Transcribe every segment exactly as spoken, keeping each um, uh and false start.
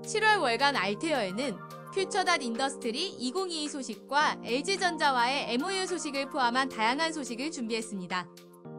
칠월 월간 알테어에는 퓨처닷 인더스트리 이천이십이 소식과 엘지전자와의 엠오유 소식을 포함한 다양한 소식을 준비했습니다.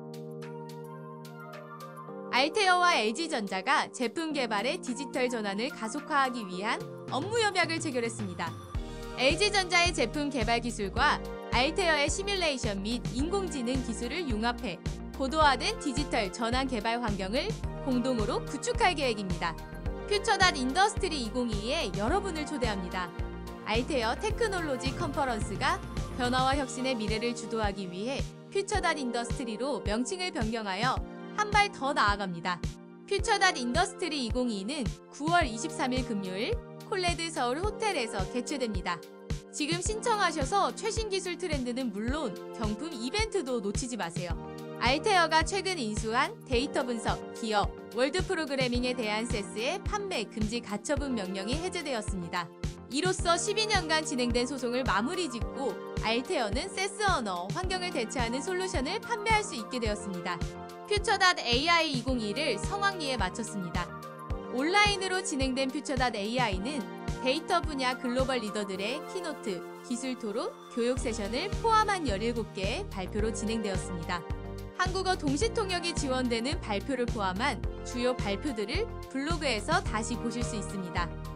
알테어와 엘지전자가 제품 개발의 디지털 전환을 가속화하기 위한 업무 협약을 체결했습니다. 엘지전자의 제품 개발 기술과 알테어의 시뮬레이션 및 인공지능 기술을 융합해 고도화된 디지털 전환 개발 환경을 공동으로 구축할 계획입니다. 퓨처닷 인더스트리 이천이십이에 여러분을 초대합니다. 알테어 테크놀로지 컨퍼런스가 변화와 혁신의 미래를 주도하기 위해 퓨처닷 인더스트리로 명칭을 변경하여 한 발 더 나아갑니다. 퓨처닷 인더스트리 이천이십이는 구월 이십삼일 금요일 콜레드 서울 호텔에서 개최됩니다. 지금 신청하셔서 최신 기술 트렌드는 물론 경품 이벤트도 놓치지 마세요. 알테어가 최근 인수한 데이터 분석, 기업, 월드 프로그래밍에 대한 세스의 판매 금지 가처분 명령이 해제되었습니다. 이로써 십이 년간 진행된 소송을 마무리 짓고 알테어는 세스 언어 환경을 대체하는 솔루션을 판매할 수 있게 되었습니다. 퓨처닷 에이아이 이천이십이를 성황리에 마쳤습니다. 온라인으로 진행된 퓨처닷 에이아이는 데이터 분야 글로벌 리더들의 키노트, 기술 토론, 교육 세션을 포함한 열일곱 개의 발표로 진행되었습니다. 한국어 동시 통역이 지원되는 발표를 포함한 주요 발표들을 블로그에서 다시 보실 수 있습니다.